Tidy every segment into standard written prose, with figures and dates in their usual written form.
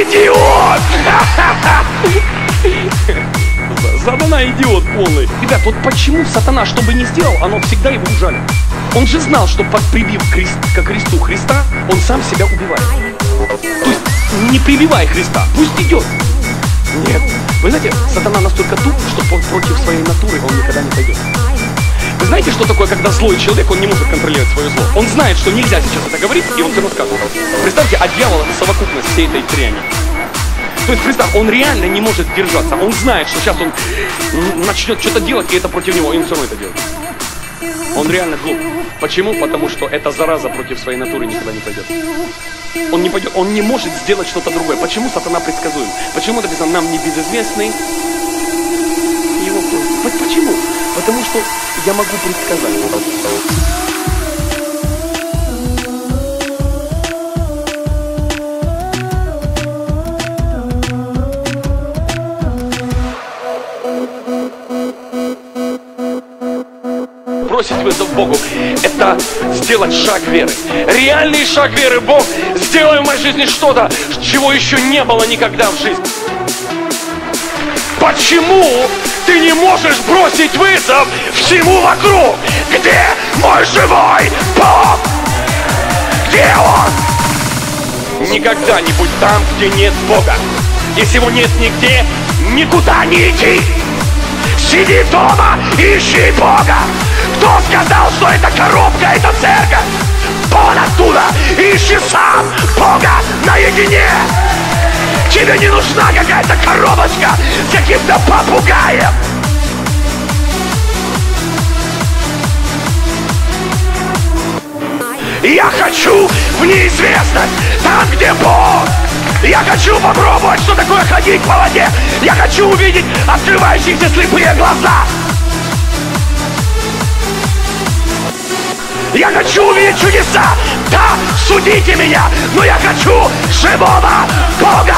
идиот! Сатана идиот полный. Ребят, вот почему сатана, что бы ни сделал, оно всегда его ужалит. Он же знал, что прибив ко кресту Христа, он сам себя убивает. То есть не прибивай Христа, пусть идет. Нет. Вы знаете, сатана настолько туп, что против своей натуры он никогда не пойдет. Вы знаете, что такое, когда злой человек, он не может контролировать свое зло? Он знает, что нельзя сейчас это говорить, и он все равно скажет. Представьте, а дьявол — это совокупность всей этой дряни. То есть, представь, он реально не может держаться. Он знает, что сейчас он начнет что-то делать, и это против него, и он все равно это делает. Он реально глуп. Почему? Потому что эта зараза против своей натуры никогда не пойдет. Он не пойдет, он не может сделать что-то другое. Почему сатана предсказуем? Почему написано «нам небезызвестный его плоть»? Почему? Потому что я могу предсказать. Бросить вызов Богу — это сделать шаг веры. Реальный шаг веры. Бог, сделай в моей жизни что-то, чего еще не было никогда в жизни. Почему ты не можешь бросить вызов всему вокруг? Где мой живой Бог? Где Он? Никогда не будь там, где нет Бога. Если Его нет нигде, никуда не иди. Сиди дома и ищи Бога. Кто сказал, что эта коробка — это церковь? Вон оттуда, ищи сам Бога наедине. Тебе не нужна какая-то коробочка с каким-то попугаем. Я хочу в неизвестность, там, где Бог. Я хочу попробовать, что такое ходить по воде. Я хочу увидеть открывающиеся слепые глаза. Я хочу увидеть чудеса. Да, судите меня, но я хочу живого Бога.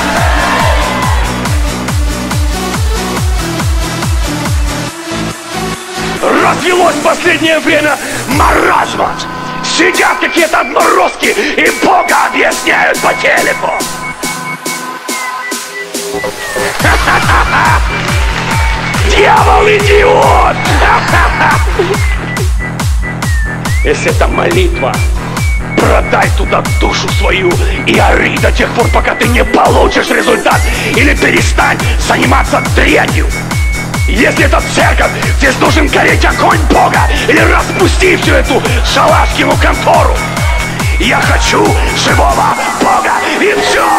Развелось в последнее время маразма. Сидят какие-то отморозки и Бога объясняют по телеку. Дьявол идиот. Если это молитва, продай туда душу свою и ори до тех пор, пока ты не получишь результат. Или перестань заниматься дрянью. Если это церковь, здесь должен гореть огонь Бога. Или распусти всю эту шалашкину контору. Я хочу живого Бога. И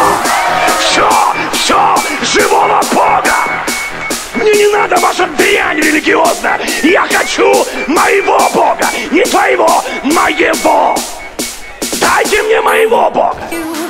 все, живого Бога. Мне не надо ваша дрянь религиозная. Я хочу моего Бога. Не твоего, моего. Дайте мне моего Бога.